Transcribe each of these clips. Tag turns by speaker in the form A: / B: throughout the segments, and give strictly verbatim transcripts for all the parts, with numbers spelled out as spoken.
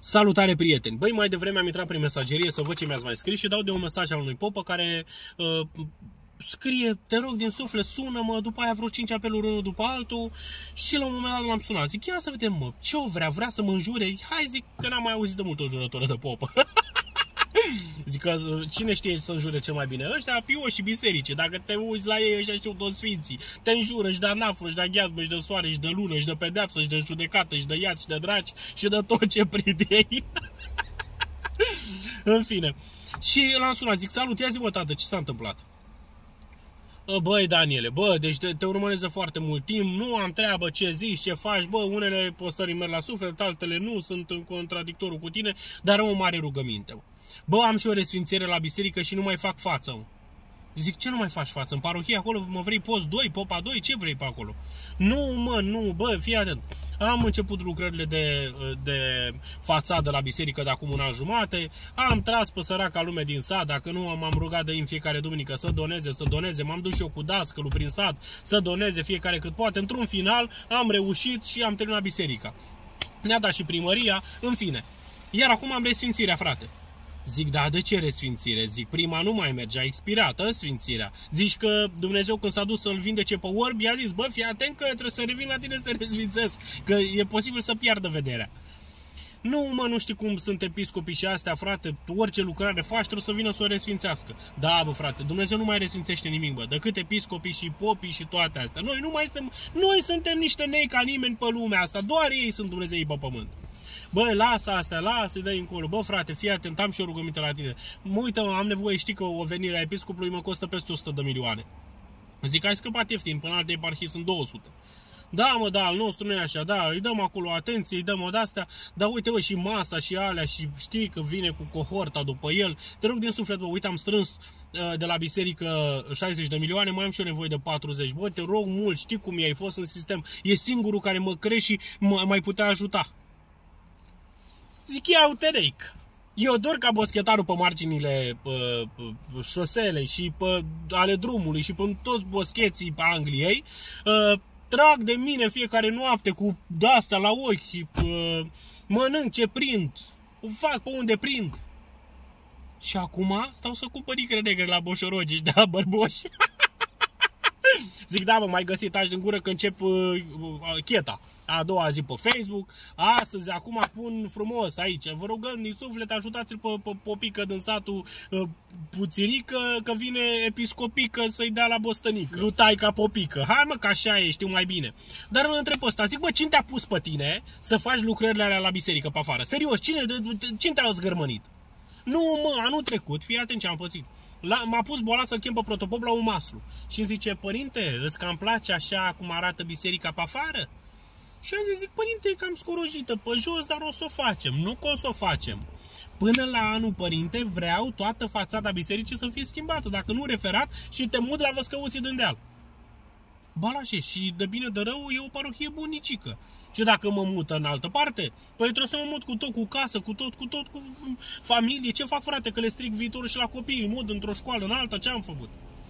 A: Salutare, prieteni! Băi, mai devreme am intrat prin mesagerie să văd ce mi-ați mai scris și dau de un mesaj al unui popă care uh, scrie: te rog din suflet, sună-mă, după aia vreo cinci apeluri unul după altul. Și la un moment dat l-am sunat. Zic, ia să vedem, mă, ce-o vrea? Vrea să mă înjure? Hai, zic, că n-am mai auzit de mult o jurătură de popă. Zic că cine știe să înjure cel mai bine? Ăștia pioși și biserici. Dacă te uiți la ei, ăștia știu toți sfinții. Te înjură, își dă nafă, își dă gheazmă, își dă soare, își dă lună, își dă pedeapsă, își dă judecată, își dă iad, își dă draci și dă tot ce prind ei. În fine. Și l-am sunat, zic, salut, ia zi-mă, tată, ce s-a întâmplat? Băi, Daniele, bă, deci te, te urmăresc de foarte mult timp, nu am treabă ce zici, ce faci, bă, unele postări merg la suflet, altele nu, sunt în contradictorul cu tine, dar am o mare rugăminte, bă. Bă, am și o resfințire la biserică și nu mai fac față, mă. Zic, ce nu mai faci față? În parohie acolo mă vrei post doi, popa doi, ce vrei pe acolo? Nu, mă, nu, bă, fii atent. Am început lucrările de, de fațadă la biserică de acum un an jumate, am tras pe săraca lume din sat, dacă nu m-am rugat de în fiecare duminică să doneze, să doneze, m-am dus și eu cu dascălul prin sat să doneze fiecare cât poate. Într-un final am reușit și am terminat biserica. Ne-a dat și primăria, în fine. Iar acum am resfințirea, frate. Zic, da, de ce resfințire? Zic, prima nu mai merge, a expirat, ă, sfințirea. Zici că Dumnezeu când s-a dus să-l vindece pe orb, i-a zis, bă, fii atent că trebuie să revin la tine să te resfințesc, că e posibil să piardă vederea. Nu, mă, nu știi cum sunt episcopii și astea, frate, orice lucrare faci trebuie să vină să o resfințească. Da, bă, frate, Dumnezeu nu mai resfințește nimic, bă, decât episcopii și popii și toate astea. Noi nu mai suntem, noi suntem niște nei ca nimeni pe lumea asta, doar ei sunt Dumnezeii pe pământ. Bă, lasă astea, lasă, dă-i încolo. Bă, frate, fii atent, am și o rugăminte la tine. Mă uită, am nevoie, știi că o venire a episcopului mă costă peste o sută de milioane. Zic, ai scăpat ieftin, până alte eparhii sunt două sute. Da, mă, da, al nostru nu e așa, da, îi dăm acolo atenție, îi dăm o de-astea, dar uite, bă, și masa și alea și știi că vine cu cohorta după el. Te rog din suflet, bă, uite, am strâns uh, de la biserică șaizeci de milioane, mai am și eu nevoie de patruzeci. Bă, te rog mult, știi cum e, ai fost în sistem, e singurul care mă crește și mă mai putea ajuta. Zic, ia uite, reic. Eu dor ca boschetarul pe marginile pe, pe șoselei și pe ale drumului și pe toți boscheții pe Angliei. Uh, trag de mine fiecare noapte cu de-asta la ochi, uh, mănânc ce prind, fac pe unde prind. Și acum stau să cumpăr icre negre la boșorogi și da, bărboși. Zic, da, mă, mai găsit taci din gură că încep uh, uh, cheta. A doua zi pe Facebook. Astăzi, acum pun frumos aici. Vă rugăm din suflet, ajutați-l pe, pe popică din satul uh, Puțirică, că vine episcopică să-i dea la bostănică. Lui taica popică. Hai, mă, că așa e, știu mai bine. Dar îl întreb pe ăsta, zic, bă, cine te-a pus pe tine să faci lucrările alea la biserică pe afară? Serios, cine, cine te-a zgărmănit? Nu, mă, anul trecut, fii atent ce am pățit. M-a pus boala să-l chem pe protopop la un maslu. Și îmi zice, părinte, îți cam place așa cum arată biserica pe afară? Și am zis, zic, părinte, e cam scorojită pe jos, dar o să o facem. Nu că o să o facem. Până la anul, părinte, vreau toată fațada bisericii să fie schimbată. Dacă nu, referat și te mut la Văscăuții din deal. Balașe, și de bine de rău e o parohie bunicică. Și dacă mă mută în altă parte, păi trebuie să mă mut cu tot, cu casă, cu tot, cu tot, cu familie. Ce fac, frate, că le stric viitorul și la copii, îi mut într-o școală în alta, ce am făcut?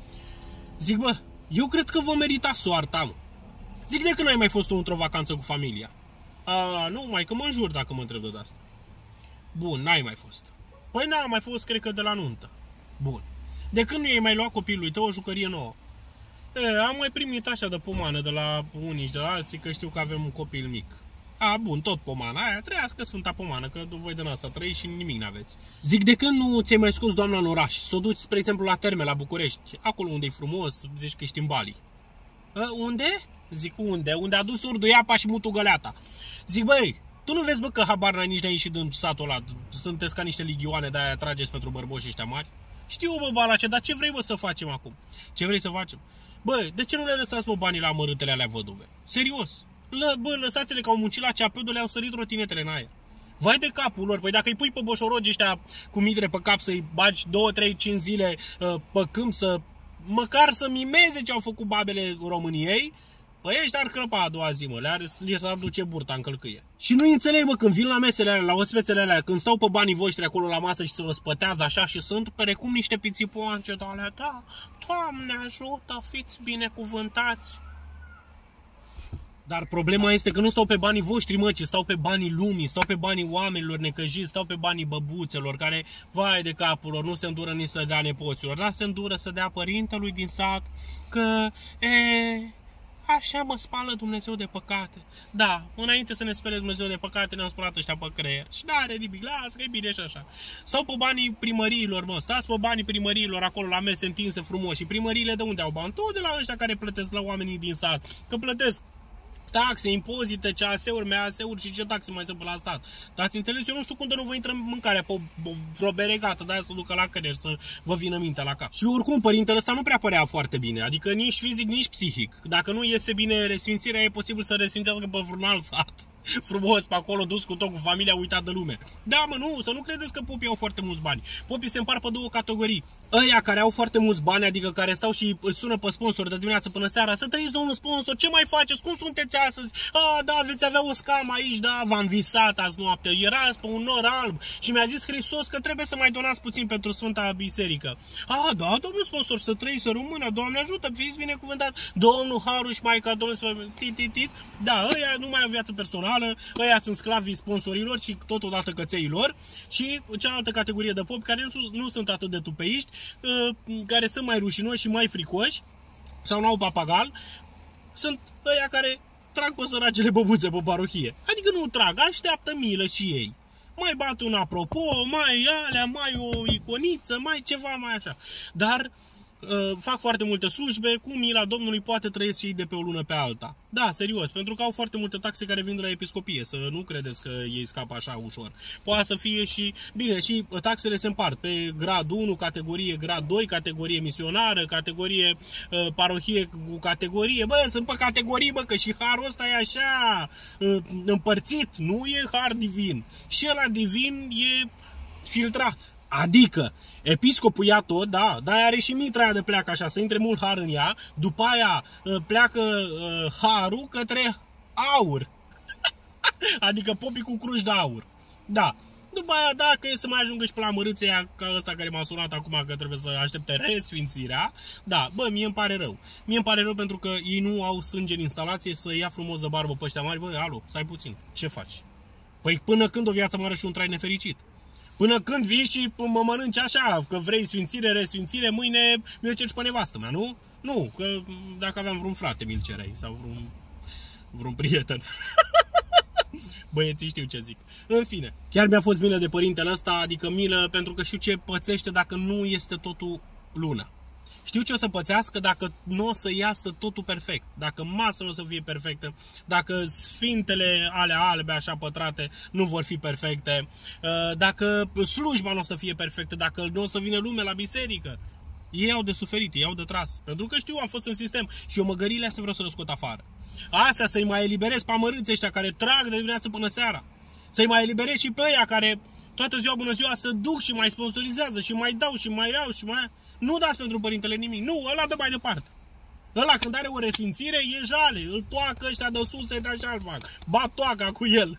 A: Zic, bă, eu cred că vă merita soarta, mă. Zic, de când n-ai mai fost tu într-o vacanță cu familia? A, nu, mai că mă înjur dacă mă întreb de asta. Bun, n-ai mai fost. Păi n-am mai fost, cred că de la nuntă. Bun. De când nu i-ai mai luat copilului tău o jucărie nouă? E, am mai primit așa de pomană de la unii și de la alții, că știu că avem un copil mic. A, bun, tot pomana aia, trăiască Sfânta Pomană, că voi din asta trăiți și nimic n-aveți. Zic, de când nu ți-ai mai scos doamna în oraș, să o duci, spre exemplu, la Terme, la București, acolo unde e frumos, zici că ești în Bali. A, unde? Zic, unde? Unde a dus urdul apa și mutul găleata. Zic, băi, tu nu vezi, bă, că habar n-ai nici n-ai ieșit din satul ăla, sunteți ca niște ligioane de-aia trageți pentru bărboși ăștia mari? Știu, bă, Balace, dar ce vrei, bă, să facem acum? Ce vrei să facem? Bă, de ce nu le lăsați, bă, banii la amărâtele alea văduve? Serios. Lă, bă, lăsați-le că au muncit la ceapeu, le-au sărit rotinetele în aer. Vai de capul lor, păi dacă îi pui pe boșorogi ăștia cu midre pe cap să-i bagi două, trei, cinci zile uh, pe câmp să... Măcar să mimeze ce au făcut babele României, păi ăștia ar crăpa a doua zi, mă, le s-ar duce burta în călcâie. Și nu înțeleg, mă, când vin la mesele alea, la ospețele alea, când stau pe banii voștri acolo la masă și se vă spătează așa și sunt perecum niște pițipoance de alea, da, Doamne ajută, fiți binecuvântați. Dar problema este că nu stau pe banii voștri, mă, ci stau pe banii lumii, stau pe banii oamenilor necăjiți, stau pe banii băbuțelor, care, vai de capul lor, nu se îndură nici să dea nepoților, dar se îndură să dea părintelui din sat, că, e, așa mă spală Dumnezeu de păcate. Da, înainte să ne spele Dumnezeu de păcate, ne-am spălat ăștia pe creier. Și n-are nimic, lasă că e bine și așa. Stau pe banii primăriilor, mă, stați pe banii primăriilor acolo la mese întinse frumos. Și primăriile de unde au bani? Tot de la ăștia care plătesc la oamenii din sat. Că plătesc taxe, impozite, C A S-uri, M A S-uri și ce taxe mai sunt pe la stat. Dar ați înțeles? Eu nu știu cum de nu vă intră mâncarea pe vreo beregată, de-aia să ducă la creier, să vă vină mintea la cap. Și oricum, părintele ăsta nu prea părea foarte bine, adică nici fizic, nici psihic. Dacă nu iese bine resfințirea, e posibil să resfințească pe vreun alt sat. Frumos pe acolo, dus cu tot, cu familia, uitat de lume. Da, mă, nu, să nu credeți că popii au foarte mulți bani. Popii se împart pe două categorii. Ăia care au foarte mulți bani, adică care stau și îl sună pe sponsor de dimineață până seara. Să trăiți, domnul sponsor, ce mai faceți? Cum sunteți astăzi? A, da, veți avea o scamă aici, da, v-am visat azi noapte. Erați pe un nor alb și mi-a zis Hristos că trebuie să mai donați puțin pentru Sfânta Biserică. A, da, domnul sponsor, să trăiți, să rămână, Doamne ajută, fiți binecuvântat. Domnul Haru și Maica Domnului, tit, tit, tit. Da, ăia nu mai au viață personală, ăia sunt sclavii sponsorilor și totodată cățeilor. Și cealaltă categorie de popi care nu, nu sunt atât de tupeiști, care sunt mai rușinoși și mai fricoși sau n-au papagal, sunt ăia care trag pe săracele băbuțe pe parohie. Adică nu trag, așteaptă milă și ei. Mai bat un apropo, mai alea, mai o iconiță, mai ceva, mai așa. Dar uh, fac foarte multe slujbe, cu mila Domnului poate trăiesc și ei de pe o lună pe alta. Da, serios, pentru că au foarte multe taxe care vin de la episcopie, să nu credeți că ei scapă așa ușor. Poate să fie și, bine, și taxele se împart pe grad unu, categorie grad doi, categorie misionară, categorie uh, parohie cu categorie. Bă, sunt pe categorii, bă, că și harul ăsta e așa uh, împărțit, nu e har divin. Și ăla divin e filtrat. Adică, episcopul ia tot, da, dar are și mitra aia de pleacă așa, să intre mult har în ea, după aia pleacă uh, harul către aur. Adică popii cu cruci de aur. Da. După aia, dacă e să mai ajungă și pe la mărâția ca ăsta care m-a sunat acum că trebuie să aștepte resfințirea, da, bă, mie îmi pare rău. Mie îmi pare rău pentru că ei nu au sânge în instalație să ia frumos de barbă pe ăștia mari. Bă, alo, stai puțin, ce faci? Păi până când o viață mare și un trai nefericit? Până când vii și mă mănânci așa, că vrei sfințire, resfințire, mâine mi-o cerci pe nevastă mea, nu? Nu, că dacă aveam vreun frate mi-l cerai sau vreun, vreun prieten. Băieții știu ce zic. În fine, chiar mi-a fost milă de părintele ăsta, adică milă pentru că știu ce pățește dacă nu este totul luna. Știu ce o să pățească dacă nu o să iasă totul perfect, dacă masa nu o să fie perfectă, dacă sfintele alea albe așa pătrate nu vor fi perfecte, dacă slujba nu o să fie perfectă, dacă nu o să vină lume la biserică. Ei au de suferit, ei au de tras. Pentru că știu, am fost în sistem și eu măgările astea vreau să le scot afară. Astea să-i mai eliberez pe amărâții ăștia care trag de dimineață până seara. Să-i mai eliberez și pe ăia care toată ziua bună ziua să duc și mai sponsorizează și mai dau și mai iau și mai... Nu dați pentru părintele nimic, nu, ăla dă mai departe. Ăla când are o resfințire e jale, îl toacă ăștia de sus, de așa-l fac. Bat toaca cu el.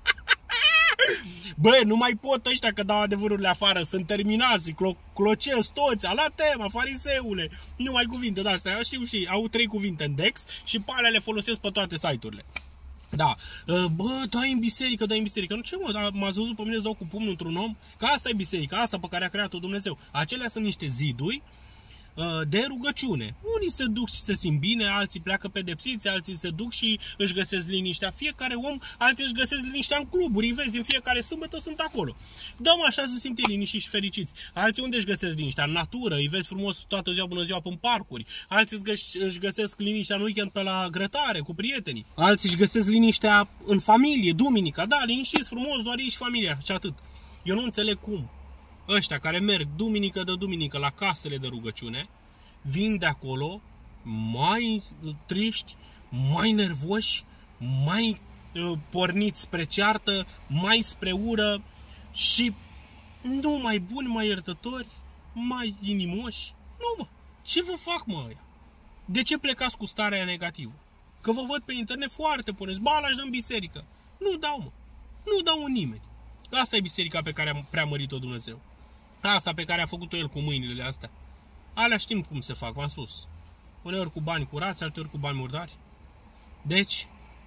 A: Bă, nu mai pot ăștia că dau adevărurile afară, sunt terminați, clo clocesc toți, ala tema, fariseule. Nu mai cuvinte de-astea, știu și au trei cuvinte în Dex și pe alea le folosesc pe toate site-urile. Da, bă, dai în biserică, dai în biserică. Nu ce mă, dar m-ați văzut pe mine să dau cu pumnul într-un om? Că asta e biserica, asta pe care a creat-o Dumnezeu. Acelea sunt niște ziduri de rugăciune. Unii se duc și se simt bine, alții pleacă pedepsiți, alții se duc și își găsesc liniștea. Fiecare om, alții își găsesc liniștea în cluburi, îi vezi, în fiecare sâmbătă sunt acolo. Da, mă, așa se simt liniștiți și fericiți. Alții unde își găsesc liniștea? În natură, îi vezi frumos toată ziua, bună ziua, în parcuri. Alții își găsesc liniștea în weekend pe la grătare, cu prietenii. Alții își găsesc liniștea în familie, duminica. Da, liniștiți frumos, doar ei și familia și atât. Eu nu înțeleg cum ăștia care merg duminică de duminică la casele de rugăciune vin de acolo mai triști, mai nervoși, mai uh, porniți spre ceartă, mai spre ură și nu mai buni, mai iertători, mai inimoși. Nu, mă, ce vă fac, mă, ăia? De ce plecați cu starea negativă? Că vă văd pe internet foarte puneți, ba, l-aș dă în biserică. Nu dau, mă, nu dau în nimeni. Asta e biserica pe care a preamărit-o Dumnezeu. Asta pe care a făcut-o El cu mâinile astea. Alea știm cum se fac, v-am spus. Uneori cu bani curați, alteori cu bani murdari. Deci,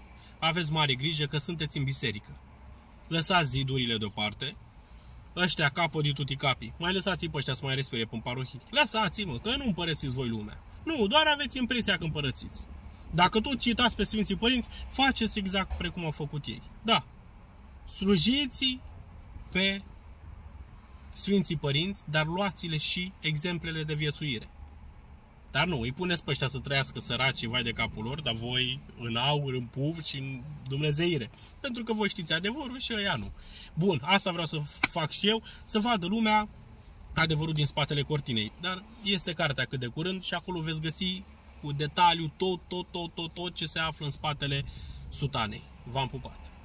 A: aveți mare grijă că sunteți în biserică. Lăsați zidurile deoparte, ăștia capă de tuti capii. Mai lăsați-i pe ăștia să mai respire pe parohii. Lăsați-mă, că nu împărățiți voi lumea. Nu, doar aveți impresia că împărățiți. Dacă tot citați pe Sfinții Părinți, faceți exact precum au făcut ei. Da, slujiți pe Sfinții Părinți, dar luați-le și exemplele de viețuire. Dar nu, îi puneți pe ăștia să trăiască săraci, vai de capul lor, dar voi în aur, în puv și în dumnezeire. Pentru că voi știți adevărul și ăia nu. Bun, asta vreau să fac și eu, să vadă lumea adevărul din spatele cortinei. Dar este cartea cât de curând și acolo veți găsi cu detaliu tot, tot, tot, tot, tot ce se află în spatele sutanei. V-am pupat!